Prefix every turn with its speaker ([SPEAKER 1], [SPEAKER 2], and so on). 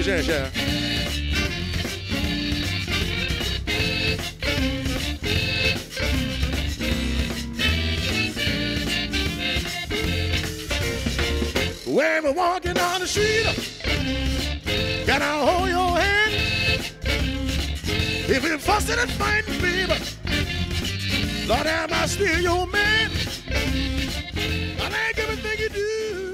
[SPEAKER 1] gente. When we're walking down the street, can I hold your hand? If you're fussing and fighting, baby, Lord, am I still your man? I like everything you do.